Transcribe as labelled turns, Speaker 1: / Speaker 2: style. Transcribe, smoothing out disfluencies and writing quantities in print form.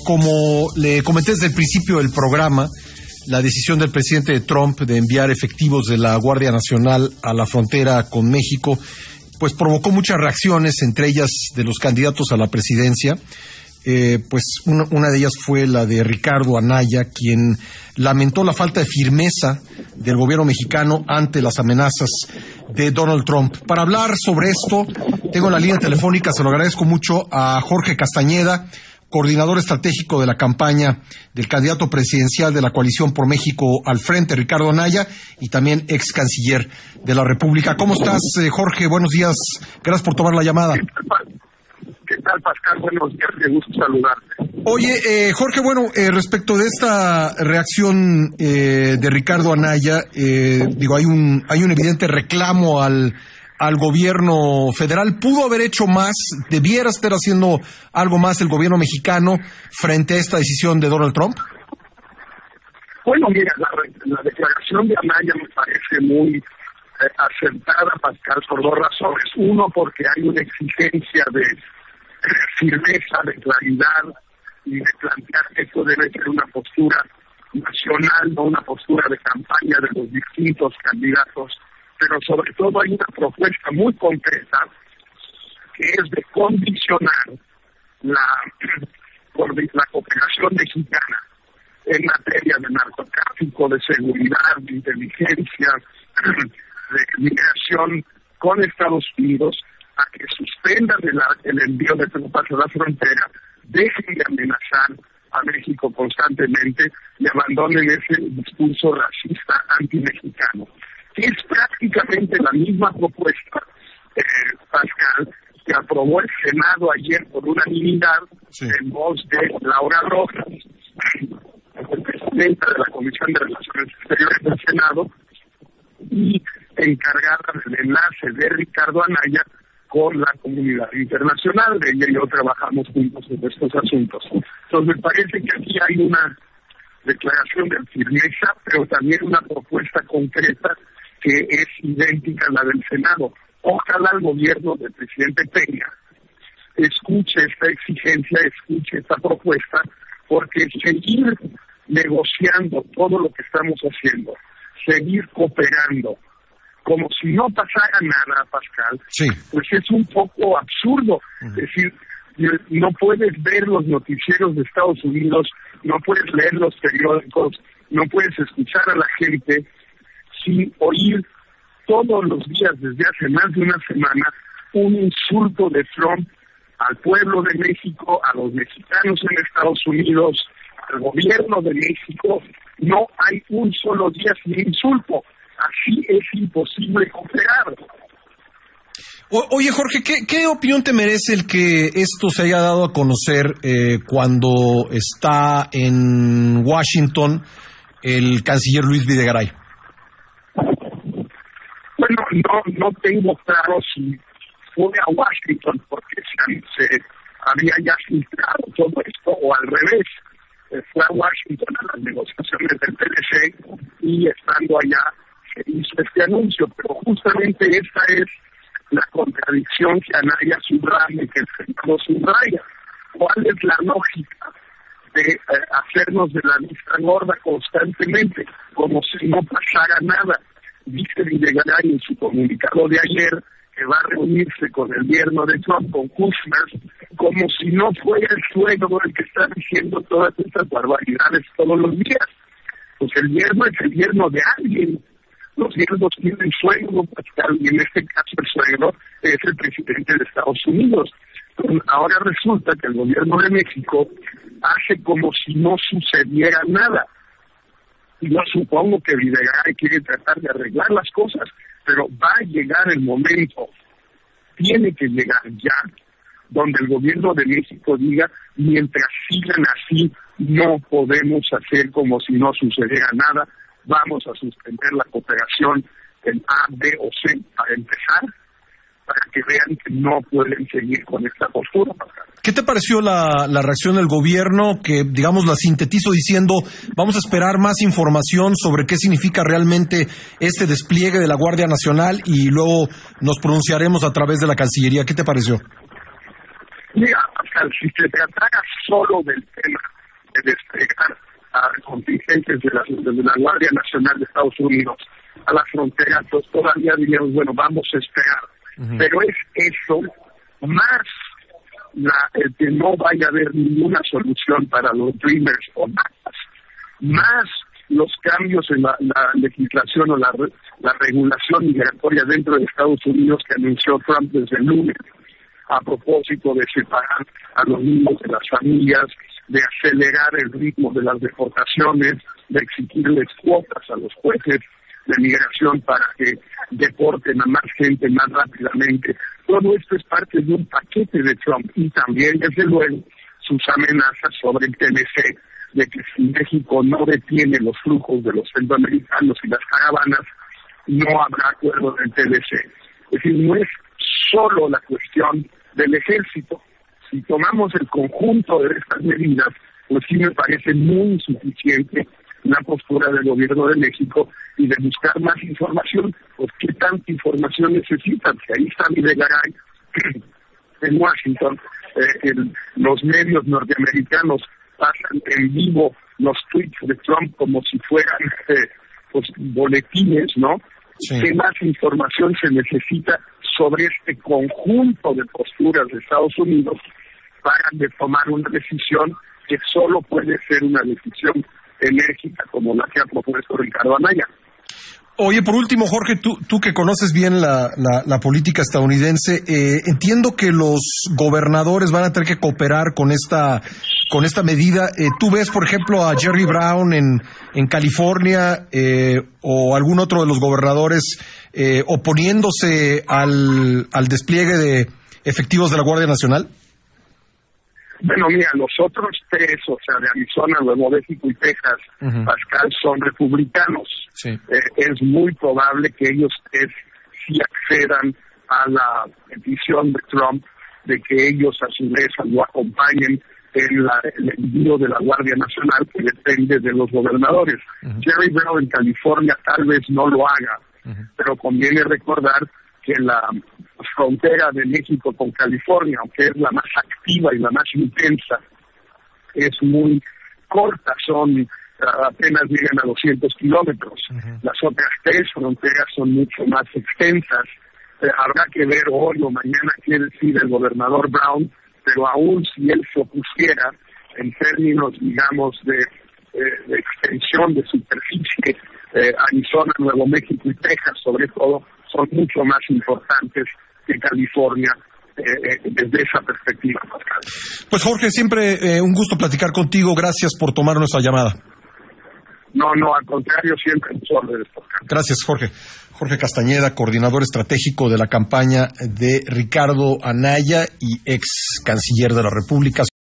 Speaker 1: como le comenté desde el principio del programa, la decisión del presidente Trump de enviar efectivos de la Guardia Nacional a la frontera con México, pues provocó muchas reacciones, entre ellas de los candidatos a la presidencia. Pues una de ellas fue la de Ricardo Anaya, quien lamentó la falta de firmeza del gobierno mexicano ante las amenazas de Donald Trump. Para hablar sobre esto, tengo en la línea telefónica, se lo agradezco mucho, a Jorge Castañeda, coordinador estratégico de la campaña del candidato presidencial de la Coalición por México al Frente, Ricardo Anaya, y también ex canciller de la República. ¿Cómo estás, Jorge? Buenos días. Gracias por tomar la llamada.
Speaker 2: ¿Qué tal, Pascal? Buenos días, qué gusto saludarte.
Speaker 1: Oye, Jorge, respecto de esta reacción de Ricardo Anaya, hay un evidente reclamo al gobierno federal. ¿Pudo haber hecho más? ¿Debiera estar haciendo algo más el gobierno mexicano frente a esta decisión de Donald Trump?
Speaker 2: Bueno, mira, la declaración de Anaya me parece muy acertada, Pascal, por dos razones. Uno, porque hay una exigencia de firmeza, de claridad y de plantear que esto debe ser una postura nacional, no una postura de campaña de los distintos candidatos, pero sobre todo hay una propuesta muy concreta que es de condicionar la cooperación mexicana en materia de narcotráfico, de seguridad, de inteligencia, de migración con Estados Unidos, a que suspendan el envío de tropas a la frontera, dejen de amenazar a México constantemente y abandonen ese discurso racista anti-mexicano. Es prácticamente la misma propuesta, Pascal, que aprobó el Senado ayer por unanimidad, sí, en voz de Laura Rojas, presidenta de la Comisión de Relaciones Exteriores del Senado, y encargada del enlace de Ricardo Anaya con la comunidad internacional. Ella y yo trabajamos juntos en estos asuntos. Entonces me parece que aquí hay una declaración de firmeza, pero también una propuesta concreta que es idéntica a la del Senado. Ojalá el gobierno del presidente Peña escuche esta exigencia, escuche esta propuesta, porque seguir negociando todo lo que estamos haciendo, seguir cooperando, como si no pasara nada, Pascal, sí, pues es un poco absurdo. Es decir, no puedes ver los noticieros de Estados Unidos, no puedes leer los periódicos, no puedes escuchar a la gente sin oír todos los días desde hace más de una semana un insulto de Trump al pueblo de México, a los mexicanos en Estados Unidos, al gobierno de México. No hay un solo día sin insulto. Así es imposible cooperar.
Speaker 1: Oye, Jorge, ¿qué opinión te merece el que esto se haya dado a conocer cuando está en Washington el canciller Luis Videgaray?
Speaker 2: Bueno, no tengo claro si fue a Washington porque se había ya filtrado todo esto o al revés. Fue a Washington a las negociaciones del TLC y estando allá se hizo este anuncio, pero justamente esta es la contradicción que Anaya subraya y que el Senado subraya. ¿Cuál es la lógica de hacernos de la vista gorda constantemente, como si no pasara nada? Dice Videgaray en su comunicado de ayer que va a reunirse con el yerno de Trump, con Kushner, como si no fuera el suegro el que está diciendo todas estas barbaridades todos los días. Pues el yerno es el yerno de alguien. Los yernos tienen suegro, Pascal, y en este caso el suegro es el presidente de Estados Unidos. Pero ahora resulta que el gobierno de México hace como si no sucediera nada. Y yo supongo que Videgaray quiere tratar de arreglar las cosas, pero va a llegar el momento, tiene que llegar ya, donde el gobierno de México diga, mientras sigan así, no podemos hacer como si no sucediera nada, vamos a suspender la cooperación en A, B o C para empezar, para que vean que no pueden seguir con esta postura.
Speaker 1: ¿Qué te pareció la reacción del gobierno que, digamos, la sintetizo diciendo vamos a esperar más información sobre qué significa realmente este despliegue de la Guardia Nacional y luego nos pronunciaremos a través de la Cancillería? ¿Qué te pareció?
Speaker 2: Mira, Pascal, si se tratara solo del tema desplegar a contingentes de la Guardia Nacional de Estados Unidos a la frontera, pues todavía diríamos, bueno, vamos a esperar. Pero es eso, más el que no vaya a haber ninguna solución para los Dreamers o más los cambios en la legislación o la regulación migratoria dentro de Estados Unidos que anunció Trump desde el lunes, a propósito de separar a los niños de las familias, de acelerar el ritmo de las deportaciones, de exigirles cuotas a los jueces de migración para que deporten a más gente más rápidamente. Todo esto es parte de un paquete de Trump y también, desde luego, sus amenazas sobre el TLC, de que si México no detiene los flujos de los centroamericanos y las caravanas, no habrá acuerdo del TLC. Es decir, no es solo la cuestión del ejército. Si tomamos el conjunto de estas medidas, pues sí me parece muy insuficiente la postura del gobierno de México y de buscar más información. Pues ¿qué tanta información necesitan? Si ahí está Videgaray en Washington, los medios norteamericanos pasan en vivo los tweets de Trump como si fueran pues boletines, ¿no? Sí. ¿Qué más información se necesita sobre este conjunto de posturas de Estados Unidos para de tomar una decisión que solo puede ser una decisión enérgica como la que ha propuesto Ricardo Anaya?
Speaker 1: Oye, por último, Jorge, tú que conoces bien la política estadounidense, entiendo que los gobernadores van a tener que cooperar con esta medida. ¿Tú ves, por ejemplo, a Jerry Brown en California o algún otro de los gobernadores oponiéndose al despliegue de efectivos de la Guardia Nacional?
Speaker 2: Bueno, mira, los otros tres, o sea, de Arizona, Nuevo México y Texas, Pascal, son republicanos. Sí. Es muy probable que ellos sí accedan a la petición de Trump de que ellos a su vez lo acompañen en el envío de la Guardia Nacional, que depende de los gobernadores. Jerry Brown en California tal vez no lo haga, pero conviene recordar que la frontera de México con California, aunque es la más activa y la más intensa, es muy corta, apenas llegan a 200 kilómetros. Las otras tres fronteras son mucho más extensas. Habrá que ver hoy o mañana qué decide el gobernador Brown, pero aún si él se opusiera en términos, digamos, de extensión de superficie, Arizona, Nuevo México y Texas, sobre todo, son mucho más importantes que California desde esa perspectiva, Pascal.
Speaker 1: Pues Jorge, siempre un gusto platicar contigo. Gracias por tomar nuestra llamada.
Speaker 2: No, al contrario, siempre un órdenes, Pascal.
Speaker 1: Gracias, Jorge. Jorge Castañeda, coordinador estratégico de la campaña de Ricardo Anaya y ex canciller de la República.